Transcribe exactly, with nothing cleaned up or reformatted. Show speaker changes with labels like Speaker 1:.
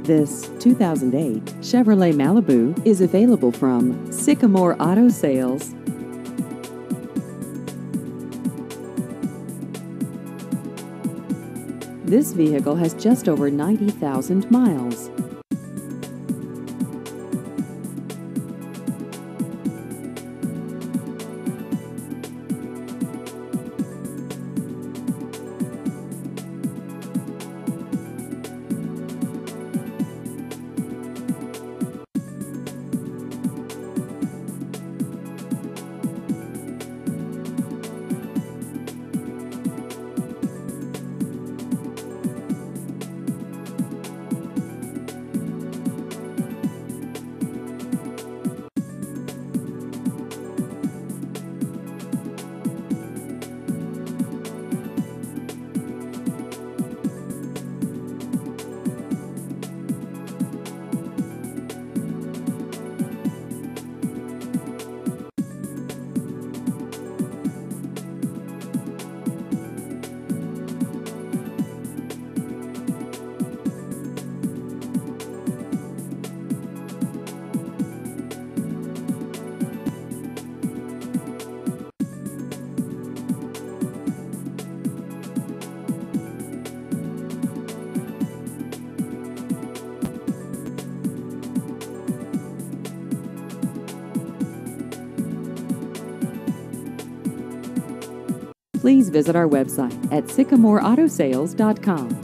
Speaker 1: This two thousand eight Chevrolet Malibu is available from Sycamore Auto Sales. This vehicle has just over ninety thousand miles. Please visit our website at sycamore auto sales dot com.